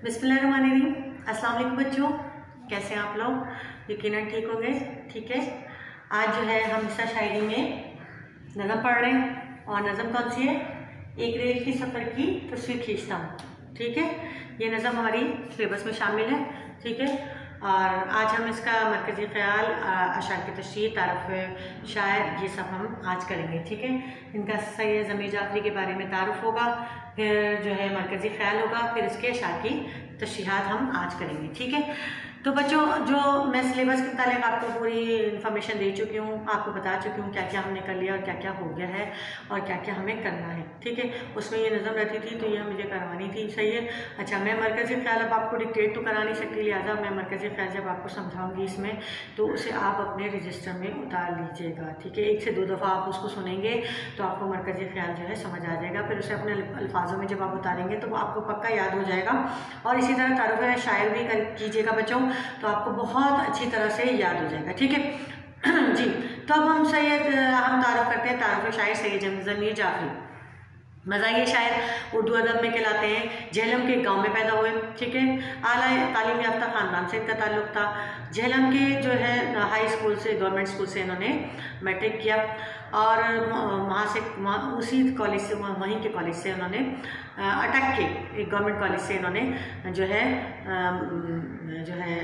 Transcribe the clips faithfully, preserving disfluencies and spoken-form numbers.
बिस्मिल्लाहिर्रहमानिर्रहीम। अस्सलाम वालेकुम बच्चों, कैसे हैं आप लोग? यकीनन ठीक होंगे। ठीक है, आज जो है हम हिस्सा शायरी में नज़म पढ़ रहे हैं और नज़म कौन सी है? एक रेल की सफ़र की तस्वीर खींचता हूँ। ठीक है, ये नज़म हमारी सिलेबस में शामिल है। ठीक है, और आज हम इसका मरकज़ी ख़याल, अशार की तशरीह, तारुफ़ शायर, ये सब हम आज करेंगे। ठीक है, इनका सैयद ज़मीर जाफ़री के बारे में तारुफ़ होगा, फिर जो है मरकज़ी ख़याल होगा, फिर इसके अशार की तशरीहात हम आज करेंगे। ठीक है, तो बच्चों, जो मैं सिलेबस के मुतालिक आपको पूरी इन्फॉर्मेशन दे चुकी हूँ, आपको बता चुकी हूँ क्या क्या हमने कर लिया और क्या क्या हो गया है और क्या क्या हमें करना है। ठीक है, उसमें ये नज़म रहती थी तो ये मुझे करवानी थी। सही है। अच्छा, मैं मरकज़ी ख़याल अब आपको डिक्टेट तो करा नहीं सकती, लिहाजा मैं मरकज़ी ख़याल जब आपको समझाऊंगी इसमें, तो उसे आप अपने रजिस्टर में उतार लीजिएगा। ठीक है, एक से दो दफ़ा आप उसको सुनेंगे तो आपको मरकज़ी ख़याल जो है समझ आ जाएगा। फिर उसे अपने अल्फाजों में जब आप उतारेंगे तो वो आपको पक्का याद हो जाएगा। और इसी तरह तारुफ़ शायर भी कर कीजिएगा बच्चों, तो आपको बहुत अच्छी तरह से याद हो जाएगा। ठीक है जी, तो अब हम सैयद हम तारुफ़ करते हैं तारुफ़ शायर सैयद ज़मीर जाफ़री। मज़ाहिर शायर उर्दू अदब में कहलाते हैं। झेलम के गांव में पैदा हुए। ठीक है, आला तालीम याफ्ता ख़ानदान से इनका ताल्लुक़ था। झेलम के जो है हाई स्कूल से, गवर्नमेंट स्कूल से इन्होंने मैट्रिक किया और वहाँ से उसी कॉलेज से, वहीं के कॉलेज से उन्होंने अटक के एक गवर्नमेंट कॉलेज से इन्होंने जो है जो है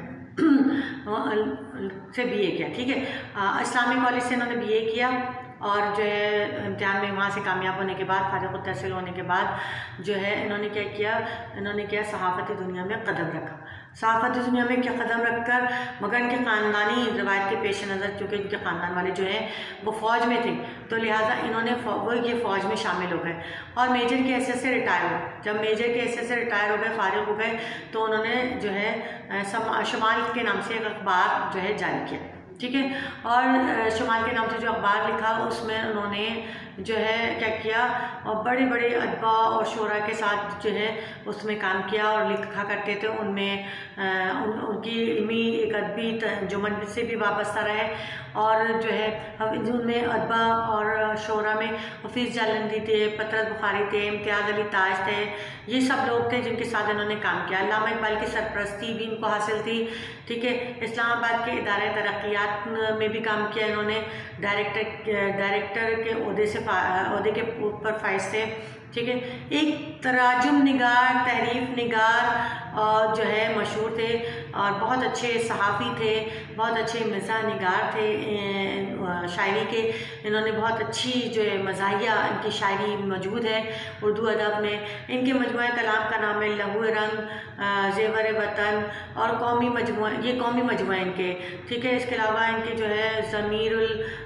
से बीए किया। ठीक है, इस्लामिक कॉलेज से इन्होंने बीए किया और जो है इम्तिहान में वहाँ से कामयाब होने के बाद, फारिग तहसील होने के बाद जो है इन्होंने क्या किया, इन्होंने क्या सहाफ़ती दुनिया में कदम रखा। सहाफ़ती दुनिया में क्या कदम रख कर, मगर इनके ख़ानदानी रवायत के पेश नज़र, चूँकि इनके ख़ानदान वाले जो हैं वो फ़ौज में थे, तो लिहाजा इन्होंने वो ये फ़ौज में शामिल हो गए और मेजर की हैसियत से रिटायर हो गए। जब मेजर की हैसियत से रिटायर हो गए, फारिग हो गए, तो उन्होंने जो है शुमाल के नाम से एक अखबार जो है जारी किया। ठीक है, और शुमाल के नाम से जो अखबार लिखा उसमें उन्होंने जो है क्या किया, और बड़े बड़े अदबा और शोरा के साथ जो है उसमें काम किया और लिखा करते थे। उनमें उन, उनकी इल्मी एक अदबी जुमन से भी वाबस्ता रहे और जो है उनमें अदबा और शोरा में हफीज़ जालंदी थे, पतरस बुखारी थे, इम्तियाज़ अली ताज थे, ये सब लोग थे जिनके साथ इन्होंने काम किया। अल्लामा इकबाल की सरपरस्ती भी इनको हासिल थी। ठीक है, इस्लामाबाद के इदारे तरक्यात में भी काम किया इन्होंने, डायरेक्टर डायरेक्टर के ओहदे से ओहदे के ऊपर फाइज थे। ठीक है, एक तराजुम निगार, तहरीफ निगार और जो है मशहूर थे और बहुत अच्छे सहाफ़ी थे, बहुत अच्छे मिज़ाह निगार थे शायरी के। इन्होंने बहुत अच्छी जो है मज़ाहिया इनकी शायरी मौजूद है उर्दू अदब में। इनके मजमुआ कलाम का नाम है लहू रंग, ज़ेवर वतन और कौमी मजमुआ, ये कौमी मजमुआ इनके। ठीक है, इसके अलावा इनके जो है ज़मीरुल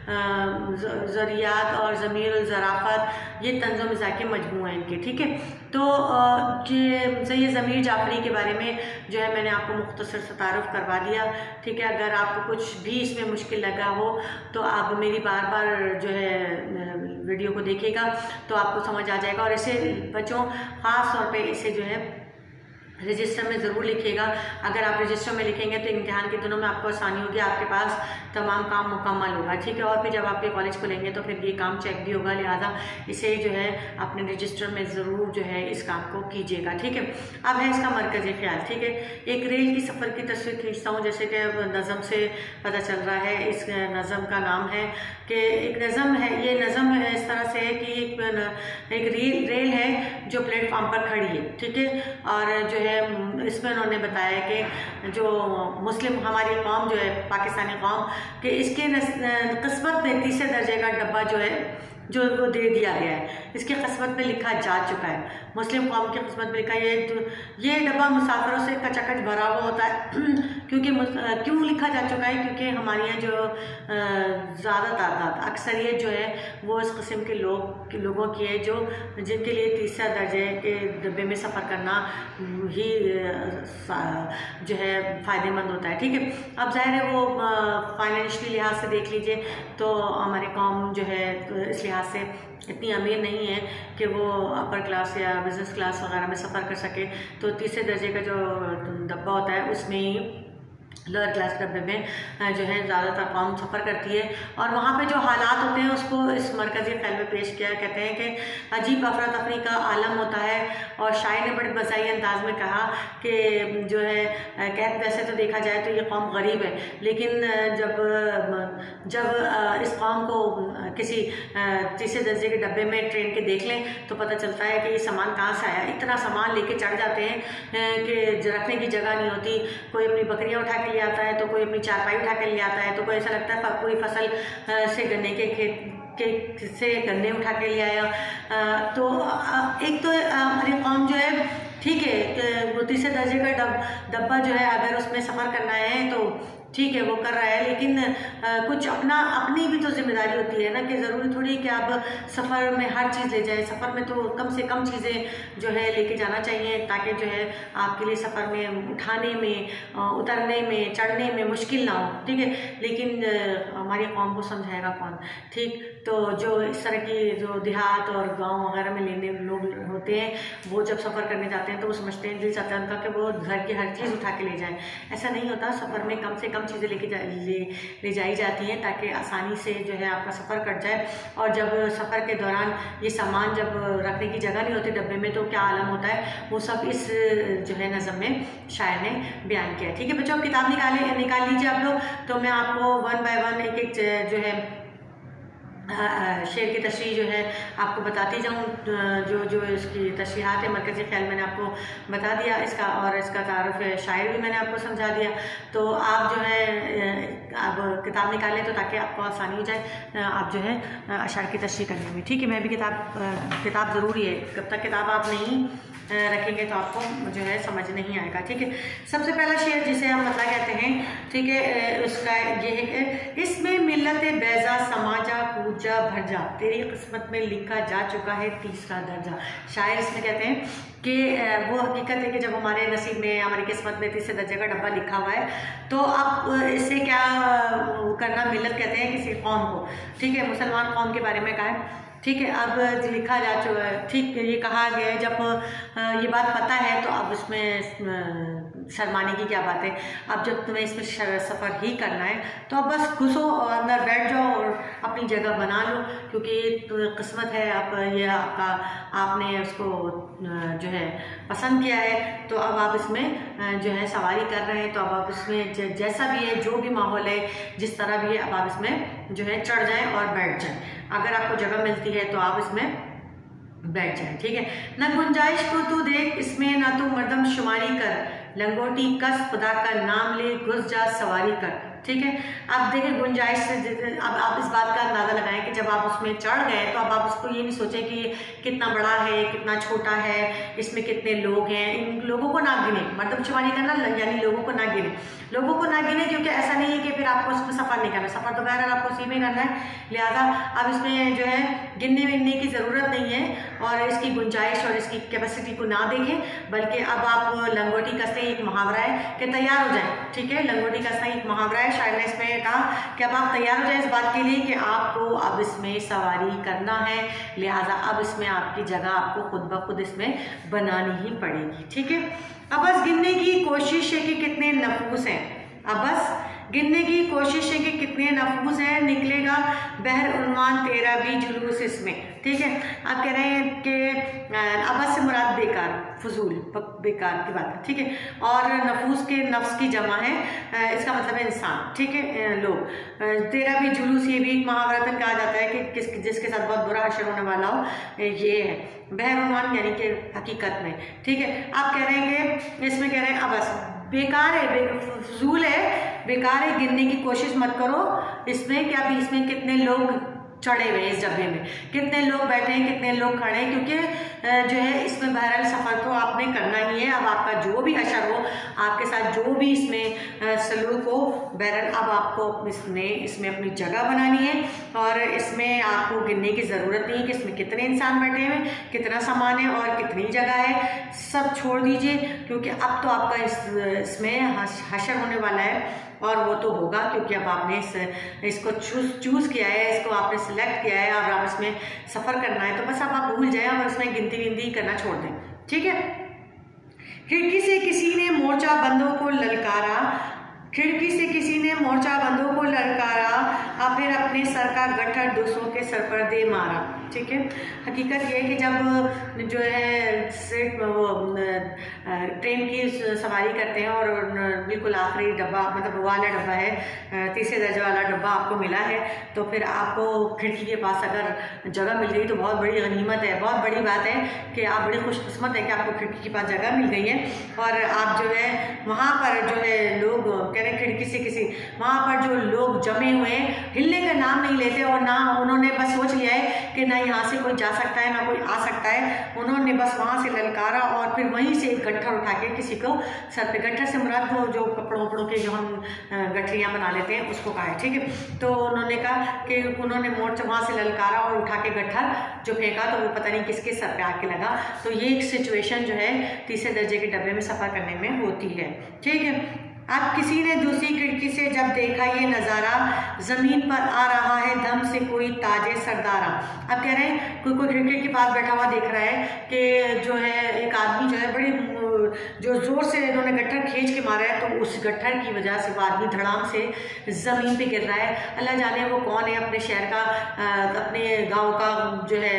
ज़रियात और ज़मीरुल ज़राफ़त, ये तंज़ व मिज़ाह के मजमुआ इनके। ठीक है, तो ये सैयद ज़मीर जाफ़री के बारे में जो है मैंने आपको मुख्तसर सा तारुफ़ करवा दिया। ठीक है, अगर आपको कुछ भी इसमें मुश्किल लगा हो तो आप मेरी बार बार जो है वीडियो को देखिएगा तो आपको समझ आ जाएगा। और इसे बच्चों ख़ास तौर पे इसे जो है रजिस्टर में ज़रूर लिखिएगा। अगर आप रजिस्टर में लिखेंगे तो इम्तिहान के दिनों में आपको आसानी होगी, आपके पास तमाम काम मुकम्मल होगा। ठीक है, और फिर जब आपके कॉलेज खुलेंगे तो फिर ये काम चेक भी होगा, लिहाजा इसे जो है अपने रजिस्टर में ज़रूर जो है इस काम को कीजिएगा। ठीक है, अब है इसका मरकज़ी ख़याल। ठीक है, एक रेल की सफ़र की तस्वीर खींचता हूँ, जैसे कि नज़म से पता चल रहा है। इस नज़म का नाम है कि एक नज़म है, ये नज़म इस तरह से है कि एक, एक रेल रेल है जो प्लेटफॉर्म पर खड़ी है। ठीक है, और जो है इसमें उन्होंने बताया कि जो मुस्लिम हमारी कौम जो है पाकिस्तानी कौम के, इसके किस्मत में तीसरे दर्जे का डब्बा जो है जो वो दे दिया गया है, इसकी किस्मत में लिखा जा चुका है। मुस्लिम कौम की किस्मत में लिखा है ये ये डब्बा मुसाफिरों से कचाकच भरा हुआ होता है। क्योंकि क्यों लिखा जा चुका है? क्योंकि हमारे यहाँ जो ज़्यादा तादाद, अक्सरियत जो है वो इस किस्म के लोग के लोगों की है जो जिनके लिए तीसरा दर्जे के डब्बे में सफ़र करना ही जो है फ़ायदेमंद होता है। ठीक है, अब ज़ाहिर है वो फाइनेंशियली लिहाज से देख लीजिए तो हमारी कौम जो है इस लिहाज से इतनी अमीर नहीं है कि वो अपर क्लास या बिज़नेस क्लास वगैरह में सफ़र कर सके। तो तीसरे दर्जे का जो डब्बा होता है उसमें ही لوअر کلاس ڈبے میں جو ہے زیادہ تر قوم سفر کرتی ہے، اور وہاں پہ جو حالات ہوتے ہیں اس کو اس مرکزی خیال میں پیش کیا، کہتے ہیں کہ عجیب افراتفری کا عالم ہوتا ہے، اور شاعر نے بڑے مزاحیہ انداز میں کہا کہ جو ہے کہ ویسے تو دیکھا جائے تو یہ قوم غریب ہے، لیکن جب جب اس قوم کو کسی تیسرے درجے کے ڈبے میں ٹرین کے دیکھ لیں تو پتہ چلتا ہے کہ یہ سامان کہاں سے آیا، اتنا سامان لے کے چڑھ جاتے ہیں کہ رکھنے کی جگہ نہیں ہوتی، کوئی اپنی بکریاں اٹھا کے لے آتا ہے تو کوئی اپنی چارپائی اٹھا کے لے آتا ہے، تو کوئی ایسا لگتا ہے پوری فصل سے گنے کے کھیت کے سے گنے اٹھا کے لے آیا۔ تو ایک تو ہماری قوم جو ہے ٹھیک ہے وہ تیسرے درجے کا ڈبہ جو ہے اگر اس میں سفر کرنا ہے تو ٹھیک ہے وہ کر رہا ہے، لیکن کچھ اپنا اپنی بھی تو ذمہ داری ہوتی ہے نا، کہ ضروری تھوڑی کہ آپ سفر میں ہر چیز لے جائیں، سفر میں تو کم سے کم چیزیں جو ہے لے کے جانا چاہیے تاکہ جو ہے آپ کے لیے سفر میں اٹھانے میں اترنے میں چڑھنے میں مشکل نہ ہو، ٹھیک ہے۔ لیکن ہماری قوم کو سمجھائے گا کون، ٹھیک؟ تو جو اس طرح کی جو دیہات اور گاؤں وغیرہ میں لینے لوگ ہوتے ہیں وہ جب سفر کرنے جاتے ہیں تو وہ سمجھتے ہیں دل چاہتا ہے ان کا کہ وہ گھر کی ہر چیز اٹھا کے لے جائیں، ایسا نہیں ہوتا۔ سفر میں کم سے کم چیزیں لے کے جا لے لے جائی جاتی ہیں تاکہ آسانی سے جو ہے آپ کا سفر کٹ جائے، اور جب سفر کے دوران یہ سامان جب رکھنے کی جگہ نہیں ہوتی ڈبے میں تو کیا عالم ہوتا ہے، وہ سب اس جو ہے نظم میں شاعر نے بیان کیا ہے، ٹھیک ہے بچوں؟ کتاب نکالے نکال لیجیے آپ لوگ، تو میں آپ کو ون بائی ون ایک ایک جو ہے شعر کی تشریح جو ہے آپ کو بتاتی جاؤں، جو جو اس کی تشریحات ہے مرکزی خیال میں نے آپ کو بتا دیا اس کا، اور اس کا تعارف شاعر بھی میں نے آپ کو سمجھا دیا، تو آپ جو ہے آپ کتاب نکالیں تو تاکہ آپ کو آسانی ہو جائے آپ جو ہے اشعار کی تشریح کرنے میں، ٹھیک ہے؟ میں بھی کتاب کتاب ضروری ہے، جب تک کتاب آپ نہیں رکھیں گے تو آپ کو جو ہے سمجھ نہیں آئے گا، ٹھیک ہے؟ سب سے پہلا شعر جسے ہم مطلع کہتے ہیں، ٹھیک ہے، اس کا یہ ہے کہ اس میں ملت بیضا سماجا کوجا بھرجا، تیری قسمت میں لکھا جا چکا ہے تیسرا درجہ۔ شاعر اس میں کہتے ہیں کہ وہ حقیقت ہے کہ جب ہمارے نصیب میں ہماری قسمت میں تیسرے درجے کا ڈبہ لکھا ہوا ہے تو اب اس سے کیا کرنا، ملت کہتے ہیں کسی قوم کو، ٹھیک ہے؟ مسلمان قوم کے بارے میں کہا ہے، ٹھیک ہے؟ اب لکھا جا چکا ہے، ٹھیک یہ کہا گیا ہے، جب یہ بات پتہ ہے تو اب اس میں شرمانے کی کیا بات ہے، اب جب تمہیں اس میں سفر ہی کرنا ہے تو اب بس گھسو اور اندر بیٹھ جاؤ اور اپنی جگہ بنا لو، کیونکہ یہ قسمت ہے، اب یہ آپ کا آپ نے اس کو جو ہے پسند کیا ہے تو اب آپ اس میں جو ہے سواری کر رہے ہیں، تو اب آپ اس میں جیسا بھی ہے، جو بھی ماحول ہے، جس طرح بھی ہے، اب آپ اس میں جو ہے چڑھ جائیں اور بیٹھ جائیں، اگر آپ کو جگہ ملتی ہے تو آپ اس میں بیٹھ جائیں، ٹھیک ہے؟ نہ گنجائش کو تو دیکھ اس میں، نہ تو مردم شماری کر، لنگوٹی کس خدا کا نام لے گھس جا سواری کر، ٹھیک ہے؟ اب دیکھیں گنجائش سے اب آپ اس بات کا اندازہ لگائیں کہ جب آپ اس میں چڑھ گئے تو اب آپ اس کو یہ نہیں سوچیں کہ کتنا بڑا ہے کتنا چھوٹا ہے، اس میں کتنے لوگ ہیں، ان لوگوں کو نہ گنیں، مردم شماری کرنا یعنی لوگوں کو نہ گنیں، لوگوں کو نہ گنیں، کیونکہ ایسا نہیں ہے کہ پھر آپ کو اس میں سفر نہیں کرنا، سفر تو بہرحال آپ کو اسی میں کرنا ہے، لہٰذا اب اس میں جو ہے گننے وننے کی ضرورت نہیں ہے، اور اس کی گنجائش اور اس کی کیپیسٹی کو نہ دیکھیں، بلکہ اب آپ لنگوٹی کسیں ایک محاورہ ہے کہ تیار ہو جائیں، ٹھیک ہے؟ لنگوٹی کسیں ایک محاورہ ہے، شاعر نے اس میں کہا کہ اب آپ تیار ہو جائیں اس بات کے لیے کہ آپ کو اب اس میں سواری کرنا ہے، لہٰذا اب اس میں آپ کی جگہ آپ کو خود بخود اس میں بنانی ہی پڑے گی، ٹھیک ہے؟ اب بس گننے کی کوشش ہے کہ کتنے نفوس ہیں، اب بس گننے کی کوشش ہے کہ کتنے نفوس ہیں، نکلے گا بہر عنوان تیرا بھی جلوس اس میں، ٹھیک ہے؟ آپ کہہ رہے ہیں کہ ابس سے مراد بیکار، فضول بیکار کی بات ہے، ٹھیک ہے؟ اور نفوس کے نفس کی جمع ہے، اس کا مطلب ہے انسان، ٹھیک ہے؟ لوگ، تیرا بھی جلوس یہ بھی ایک محاورتاً کہا جاتا ہے کہ کس جس کے ساتھ بہت برا حشر ہونے والا ہو، یہ ہے بہر عنوان یعنی کہ حقیقت میں، ٹھیک ہے؟ آپ کہہ رہے ہیں کہ اس میں کہہ رہے ہیں ابس بیکار ہے، فضول ہے، بیکار ہے، گننے کی کوشش مت کرو اس میں کہ ابھی اس میں کتنے لوگ چڑھے ہوئے اس ڈبے میں، کتنے لوگ بیٹھے ہیں، کتنے لوگ کھڑے ہیں، کیونکہ جو ہے اس میں بہرحال سفر تو آپ نے کرنا ہی ہے، اب آپ کا جو بھی حشر ہو، آپ کے ساتھ جو بھی اس میں سلوک ہو، بہرحال اب آپ کو اس میں اس میں اپنی جگہ بنانی ہے، اور اس میں آپ کو گننے کی ضرورت نہیں ہے کہ اس میں کتنے انسان بیٹھے ہوئے، کتنا سامان ہے اور کتنی جگہ ہے، سب چھوڑ دیجئے، کیونکہ اب تو آپ کا اس اس میں حشر ہونے والا ہے، اور وہ تو ہوگا کیونکہ اب آپ نے اس اس کو چوز چوز کیا ہے، اس کو آپ نے سلیکٹ کیا ہے، اور آپ اس میں سفر کرنا ہے، تو بس اب آپ بھول جائیں اور اس میں گنتی گنتی کرنا چھوڑ دیں، ٹھیک ہے؟ کھڑکی سے کسی نے مورچہ بندوں کو للکارا، खिड़की से किसी ने मोर्चाबंदों को ललकारा और फिर अपने सर का गट्ठर दूसरों के सर पर दे मारा। ठीक है, हकीकत ये है कि जब जो है सिर्फ वो ट्रेन की सवारी करते हैं और बिल्कुल आखिरी डब्बा, मतलब वाला डब्बा है, तीसरे दर्जे वाला डब्बा आपको मिला है, तो फिर आपको खिड़की के पास अगर जगह मिल गई तो बहुत बड़ी गनीमत है, बहुत बड़ी बात है कि आप बड़ी खुशकिस्मत है कि आपको खिड़की के पास जगह मिल गई है। और आप जो है वहाँ पर जो है लोग कह रहे खिड़की से किसी, वहाँ पर जो लोग जमे हुए हैं हिलने का नाम नहीं लेते, और ना उन्होंने बस सोच लिया है कि ना यहाँ से कोई जा सकता है ना कोई आ सकता है। उन्होंने बस वहाँ से ललकारा और फिर वहीं से एक गट्ठर उठा के किसी को सर पे, गट्ठर से मुराद वो जो कपड़ों वपड़ों के जो हम गठरियाँ बना लेते हैं उसको कहा है। ठीक है, तो उन्होंने कहा कि उन्होंने मोर्चा वहाँ से ललकारा और उठा के गट्ठर जो फेंका तो वो पता नहीं किसके सर पे आके लगा। तो ये एक सिचुएशन जो है तीसरे दर्जे के डब्बे में सफ़र करने में होती है। ठीक है, अब किसी ने दूसरी खिड़की से जब देखा ये नज़ारा, ज़मीन पर आ रहा है दम से कोई ताजे सरदारा। अब कह रहे हैं कोई कोई खिड़की के पास बैठा हुआ देख रहा है कि जो है एक आदमी जो है बड़ी जो ज़ोर से इन्होंने गट्ठर खींच के मारा है, तो उस गट्ठर की वजह से वो आदमी धड़ाम से ज़मीन पे गिर रहा है। अल्लाह जाने वो कौन है, अपने शहर का, अपने गाँव का जो है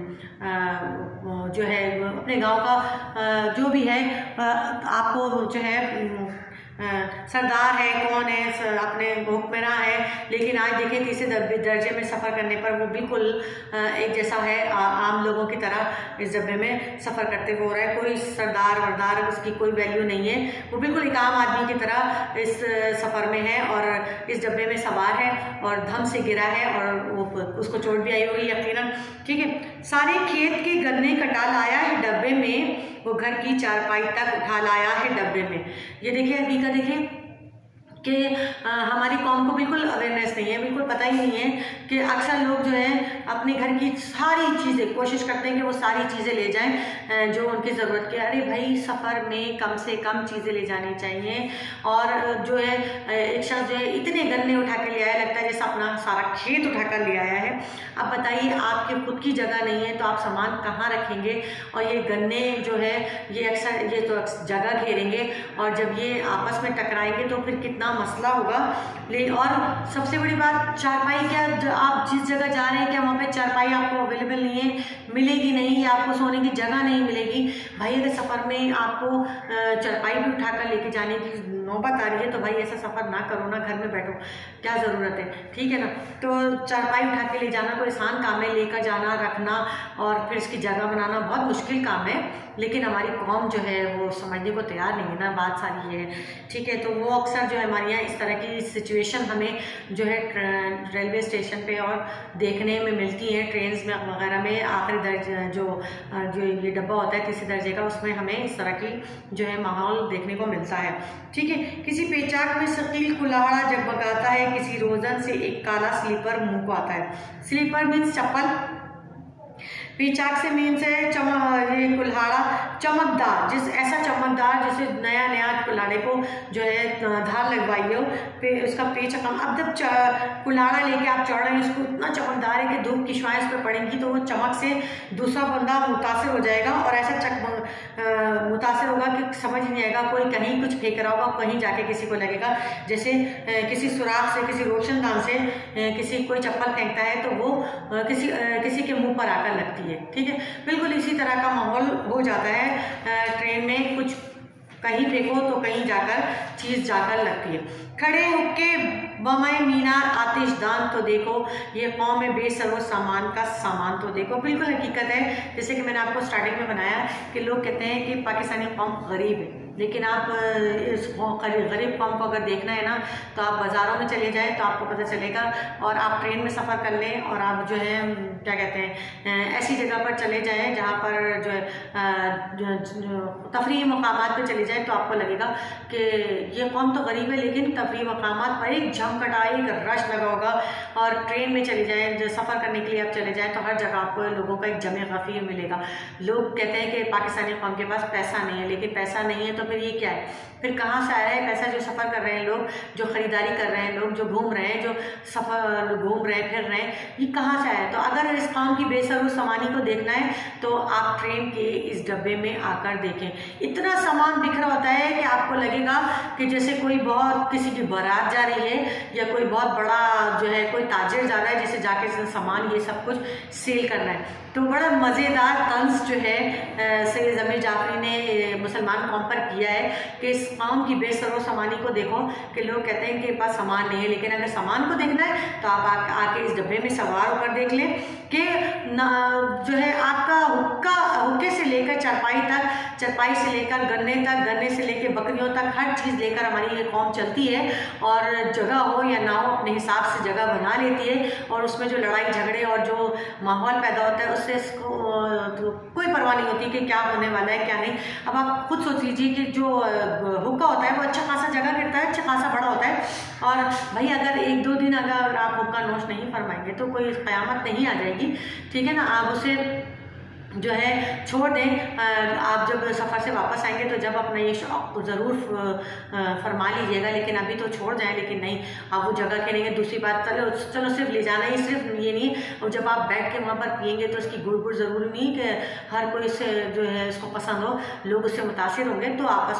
जो है अपने गांव का जो भी है आपको जो है सरदार है, कौन है, अपने हुक्मरान है, लेकिन आज देखें तीसरे दर्जे में सफ़र करने पर वो बिल्कुल एक जैसा है, आम लोगों की तरह इस डब्बे में सफ़र करते हुए हो रहा है। कोई सरदार वरदार उसकी कोई वैल्यू नहीं है, वो बिल्कुल एक आम आदमी की तरह इस सफ़र में है और इस डब्बे में सवार है और धम से गिरा है और वो उसको चोट भी आई होगी यकीनन। ठीक है, सारे खेत के गन्ने कटा लाया है डब्बे में, वो घर की चारपाई तक उठा लाया है डब्बे में। ये देखिए हकीकत देखिए कि हमारी कौम को बिल्कुल अवेयरनेस नहीं है, बिल्कुल पता ही नहीं है कि अक्सर लोग जो है अपने घर की सारी चीज़ें कोशिश करते हैं कि वो सारी चीज़ें ले जाएं जो उनकी ज़रूरत की। अरे भाई सफ़र में कम से कम चीज़ें ले जानी चाहिए। और जो है एक शख्स जो है इतने गन्ने उठा के ले आया, लगता है जैसे अपना सारा खेत उठा कर ले आया है। अब बताइए आपके खुद की जगह नहीं है तो आप सामान कहाँ रखेंगे, और ये गन्ने जो है ये अक्सर ये तो जगह घेरेंगे और जब ये आपस में टकराएंगे तो फिर कितना मसला होगा। ले और सबसे बड़ी बात चारपाई, क्या आप जिस जगह जा रहे हैं क्या वहाँ पे चारपाई आपको अवेलेबल नहीं है, मिलेगी नहीं, या आपको सोने की जगह नहीं मिलेगी। भाई अगर सफ़र में आपको चारपाई भी उठाकर लेके जाने की नौबत आ रही है तो भाई ऐसा सफ़र ना करो ना, घर में बैठो, क्या ज़रूरत है। ठीक है ना, तो चारपाई उठा के ले जाना कोई आसान काम है, लेकर जाना रखना और फिर इसकी जगह बनाना बहुत मुश्किल काम है, लेकिन हमारी कौम जो है वो समझने को तैयार नहीं है ना, बात सारी ये है। ठीक है, तो वो अक्सर जो है हमारे यहाँ इस तरह की सिचुएशन हमें जो है रेलवे स्टेशन पे और देखने में मिलती है, ट्रेन में वगैरह में आखिरी दर्जे जो जो ये डब्बा होता है तीसरे दर्जे का, उसमें हमें इस तरह की जो है माहौल देखने को मिलता है। ठीक है, किसी पेचाक में शकील कुल्हाड़ा जगमगाता है, किसी रोज़न से एक काला स्लीपर मुंह को आता है। स्लीपर मीन्स चप्पल, पेचाक से मीन्स है चम ये कुल्हाड़ा चमकदार, जिस ऐसा चमकदार जैसे नया नया कुल्हाड़े को जो है धार लगवाई हो, पे उसका पेच कम। अब जब कुल्हाड़ा लेके आप चढ़ रहे हैं उसको इतना चमकदार है कि धूप की शुआएं उस पर पड़ेंगी तो वो चमक से दूसरा बंदा मुतासिर हो जाएगा और ऐसा चक मुतासिर होगा कि समझ नहीं आएगा, कोई कहीं कुछ फेंक रहा होगा, कहीं जाके किसी को लगेगा जैसे किसी सुराख से, किसी रोशनदान से किसी कोई चप्पल फेंकता है तो वो किसी किसी के मुंह पर आकर लगती है। ठीक है, बिल्कुल इसी तरह का माहौल हो जाता है ट्रेन में, कुछ कहीं फेंको तो कहीं जाकर चीज़ जाकर लगती है। खड़े हुक्के बमय मीनार आतिशदान तो देखो, ये कौम में बेसरो सामान का सामान तो देखो। बिल्कुल हकीकत है, जैसे कि मैंने आपको स्टार्टिंग में बनाया कि लोग कहते हैं कि पाकिस्तानी कौम गरीब है, लेकिन आप इस गरीब कौम को अगर देखना है ना तो आप बाज़ारों में चले जाएं तो आपको पता चलेगा, और आप ट्रेन में सफ़र कर लें और आप जो है क्या कहते हैं ऐसी जगह पर चले जाएं जहाँ पर जो है तफरीही मकामात पे चले जाएं तो आपको लगेगा कि ये कौम तो गरीब है, लेकिन तफरीही मकामात पर एक झमकटा एक रश लगा होगा। और ट्रेन में चले जाएँ, जो सफ़र करने के लिए आप चले जाएँ तो हर जगह आपको लोगों का एक जमे गफ़ीर मिलेगा। लोग कहते हैं कि पाकिस्तानी कौम के पास पैसा नहीं है, लेकिन पैसा नहीं है तो फिर ये क्या है, फिर कहाँ से आया है पैसा? जो सफ़र कर रहे हैं लोग, जो ख़रीदारी कर रहे हैं लोग, जो घूम रहे हैं, जो सफ़र घूम रहे हैं फिर रहे हैं, ये कहाँ से आया है? तो अगर اگر اس قوم کی بے سر و سامانی کو دیکھنا ہے تو آپ ٹرین کے اس ڈبے میں آ کر دیکھیں. اتنا سامان بکھرا ہوتا ہے کہ آپ کو لگے گا کہ جیسے کوئی بہت کسی کی بارات جا رہی ہے یا کوئی بہت بڑا جو ہے کوئی تاجر جا رہا ہے جیسے جا کے سامان یہ سب کچھ سیل کرنا ہے. تو بڑا مزیدار طنز جو ہے سید ضمیر جعفری نے مسلمان قوم پر کیا ہے کہ اس قوم کی بے سر و سامانی کو دیکھو کہ لوگ کہتے ہیں کہ پاس سامان نہیں ہے، لیکن اگر سامان کو دیکھنا ہے تو آپ آ کے اس ڈبے میں سوار ہو کر دیکھ لیں کہ جو ہے آپ کا حکا حکے سے لے کر چارپائی تک، چارپائی سے لے کر گنے تک، گنے سے لے کے بکریوں تک ہر چیز لے کر ہماری یہ قوم چلتی ہے، اور جگہ ہو یا نہ ہو اپنے حساب سے جگہ بنا لیتی ہے، اور اس میں جو لڑائی جھگڑے اور جو ماحول پیدا ہوتا ہے اس سے اس کو کوئی پرواہ نہیں ہوتی کہ کیا ہونے والا ہے کیا نہیں. اب آپ خود سوچ لیجیے کہ جو حکا ہوتا ہے وہ اچھا خاصا جگہ گرتا ہے، اچھا خاصا بڑا ہوتا ہے، اور بھائی اگر ایک دو دن اگر آپ حکا نوش نہیں فرمائیں گے تو کوئی قیامت نہیں آ جائے گی، ٹھیک ہے نا. آپ اسے جو ہے چھوڑ دیں. آپ جب سفر سے واپس آئیں گے تو جب اپنا یہ شوق ضرور فرما لیجیے گا، لیکن ابھی تو چھوڑ جائیں. لیکن نہیں، آپ وہ جگہ کھیلیں گے. دوسری بات چلو چلو صرف لے جانا ہی، صرف یہ نہیں، اور جب آپ بیٹھ کے وہاں پر پئیں گے تو اس کی گڑ گڑ ضروری نہیں کہ ہر کوئی اس سے جو ہے اس کو پسند ہو، لوگ اس سے متاثر ہوں گے تو آپس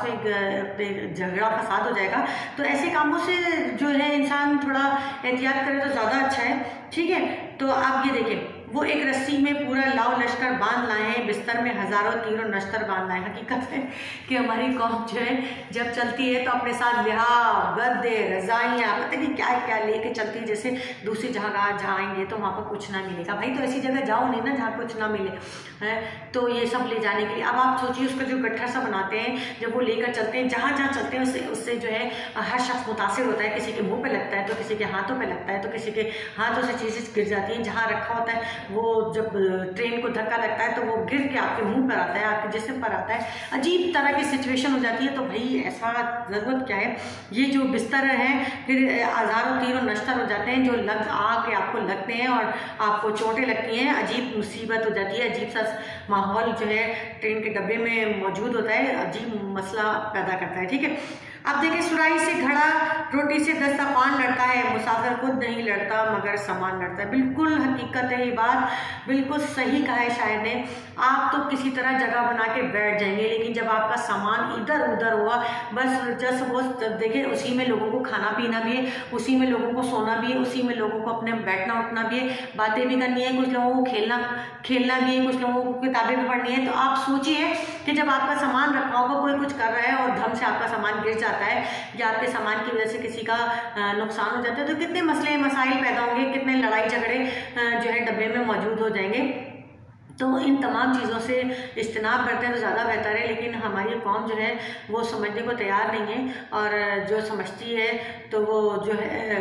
میں جھگڑا فساد ہو جائے گا. تو ایسے کاموں سے جو ہے انسان تھوڑا احتیاط کرے تو زیادہ اچھا ہے، ٹھیک ہے. تو آپ یہ دیکھیں، وہ ایک رسی میں پورا لاؤ لشکر باندھ لائے ہیں، بستر میں ہزاروں تیر و نشتر باندھ لائے ہیں. حقیقت ہے کہ ہماری قوم جو ہے جب چلتی ہے تو اپنے ساتھ لحاف، گدے، رضائیاں، پتہ نہیں کیا کیا لے کے چلتی ہے. جیسے دوسری جگہ جائیں گے تو وہاں پر کچھ نہ ملے گا. بھائی تو ایسی جگہ جاؤ نہیں نا جہاں کچھ نہ ملے ہے. تو یہ سب لے جانے کے لیے اب آپ سوچیے اس کا جو گٹھر سا بناتے ہیں جب وہ لے کر چلتے ہیں، جہاں جہاں چلتے ہیں اس سے اس سے جو ہے ہر شخص متاثر ہوتا ہے. کسی کے منہ پہ لگتا ہے تو کسی کے ہاتھوں پہ لگتا ہے تو کسی کے ہاتھوں سے چیزیں گر جاتی ہیں. جہاں رکھا ہوتا ہے وہ جب ٹرین کو دھکا لگتا ہے تو وہ گر کے آپ کے منہ پر آتا ہے، آپ کے جسم پر آتا ہے. عجیب طرح کی سچویشن ہو جاتی ہے. تو بھائی ایسا ضرورت کیا ہے؟ یہ جو بستر ہیں پھر ہزاروں تیر و نشتر ہو جاتے ہیں جو لگ آ کے آپ کو لگتے ہیں اور آپ کو چوٹیں لگتی ہیں. عجیب مصیبت ہو جاتی ہے. عجیب سا ماحول جو ہے ٹرین کے ڈبے میں موجود ہوتا ہے، عجیب مسئلہ پیدا کرتا ہے، ٹھیک ہے. اب دیکھیں، سرائی سے گھڑا روٹی سے دسترخوان لڑتا ہے، مسافر خود نہیں لڑتا مگر سامان لڑتا ہے. بالکل حقیقت ہے یہ بات، بالکل صحیح کہا ہے شاعر نے. آپ تو کسی طرح جگہ بنا کے بیٹھ جائیں گے، لیکن جب آپ کا سامان ادھر ادھر ہوا، بس جس وہ دیکھیں اسی میں لوگوں کو کھانا پینا بھی ہے، اسی میں لوگوں کو سونا بھی ہے، اسی میں لوگوں کو اپنے بیٹھنا اٹھنا بھی ہے، باتیں بھی کرنی ہے، کچھ لوگوں کو کھیلنا کھیلنا بھی ہے، کچھ لوگوں کو کتابیں بھی پڑھنی ہے. تو آپ سوچیے کہ جب آپ کا سامان رکھا ہوگا، کوئی کچھ کر رہا ہے اور دھم سے آپ کا سامان گر جاتا ہے یا آپ کے سامان کی وجہ سے کسی کا نقصان ہو جاتا ہے تو کتنے مسئلے مسائل پیدا ہوں گے، کتنے لڑائی جھگڑے جو ہے ڈبے میں موجود ہو جائیں گے. تو ان تمام چیزوں سے اجتناب کرتے ہیں تو زیادہ بہتر ہے. لیکن ہماری قوم جو ہے وہ سمجھنے کو تیار نہیں ہے، اور جو سمجھتی ہے تو وہ جو ہے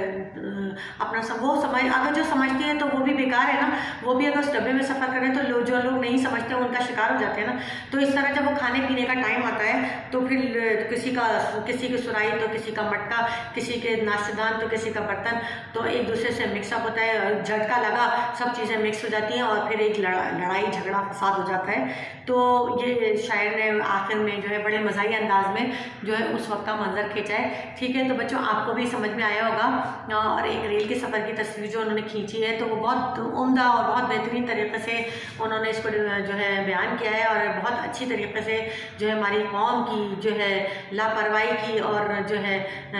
اپنا وہ سمجھ اگر جو سمجھتی ہے تو وہ بھی بیکار ہے نا. وہ بھی اگر اس ڈبے میں سفر کریں تو لوگ جو لوگ نہیں سمجھتے ان کا شکار ہو جاتے ہیں نا. تو اس طرح جب وہ کھانے پینے کا ٹائم آتا ہے تو پھر کسی کا کسی کی سرائی تو کسی کا مٹکا، کسی کے ناشتہ دان تو کسی کا برتن، تو ایک دوسرے سے مکس اپ ہوتا ہے، جھٹکا لگا، سب چیزیں مکس ہو جاتی ہیں اور پھر ایک لڑائی جھگڑا فساد ہو جاتا ہے. تو یہ شاعر نے آخر میں جو ہے بڑے مزاحیہ انداز میں جو ہے اس وقت کا منظر کھینچا ہے، ٹھیک ہے. تو بچوں آپ کو بھی سمجھ میں آیا ہوگا. اور ایک ریل کے سفر کی تصویر جو انہوں نے کھینچی ہے تو وہ بہت عمدہ اور بہت بہترین طریقے سے انہوں نے اس کو جو ہے بیان کیا ہے، اور بہت اچھی طریقے سے جو ہے ہماری قوم کی جو ہے لاپرواہی کی اور جو ہے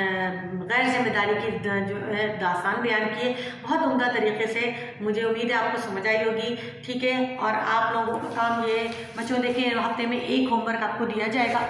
غیر ذمہ داری کی جو ہے داستان بیان کی ہے بہت عمدہ طریقے سے. مجھے امید ہے آپ کو سمجھ آئی ہوگی، ٹھیک ہے. اور آپ لوگوں کا کام یہ بچوں دیکھیں ہفتے میں ایک ہوم ورک آپ کو دیا جائے گا.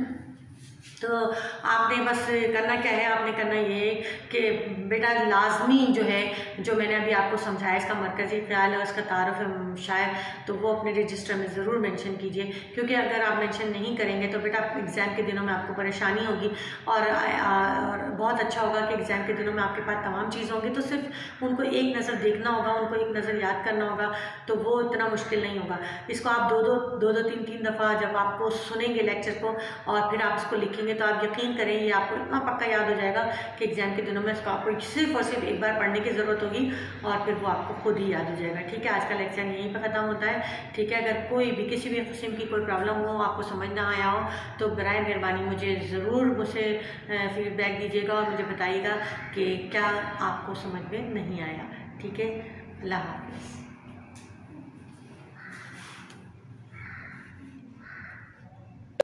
تو آپ نے بس کرنا کیا ہے، آپ نے کرنا یہ ہے کہ بیٹا لازمی جو ہے جو میں نے ابھی آپ کو سمجھایا اس کا مرکزی خیال ہے، اس کا تعارف ہے شاعر، تو وہ اپنے رجسٹر میں ضرور مینشن کیجئے. کیونکہ اگر آپ مینشن نہیں کریں گے تو بیٹا ایگزام کے دنوں میں آپ کو پریشانی ہوگی، اور اور بہت اچھا ہوگا کہ ایگزام کے دنوں میں آپ کے پاس تمام چیز ہوں گی تو صرف ان کو ایک نظر دیکھنا ہوگا، ان کو ایک نظر یاد کرنا ہوگا، تو وہ اتنا مشکل نہیں ہوگا. اس کو آپ دو دو دو دو تین تین دفعہ جب آپ کو سنیں گے لیکچر کو اور پھر آپ اس کو لکھیں گے تو آپ یقین کریں یہ آپ کو اتنا پکا یاد ہو جائے گا کہ ایگزام کے دنوں میں اس کو آپ کو صرف اور صرف ایک بار پڑھنے کی ضرورت ہوگی اور پھر وہ آپ کو خود ہی یاد ہو جائے گا. ٹھیک ہے، آج کا لیکچر یہیں پہ ختم ہوتا ہے. ٹھیک ہے، اگر کوئی بھی کسی بھی قسم کی کوئی پرابلم ہو، آپ کو سمجھ نہ آیا ہو تو برائے مہربانی مجھے ضرور مجھ سے فیڈ بیک دیجیے گا اور مجھے بتائیے گا کہ کیا آپ کو سمجھ میں نہیں آیا. ٹھیک ہے، اللہ حافظ.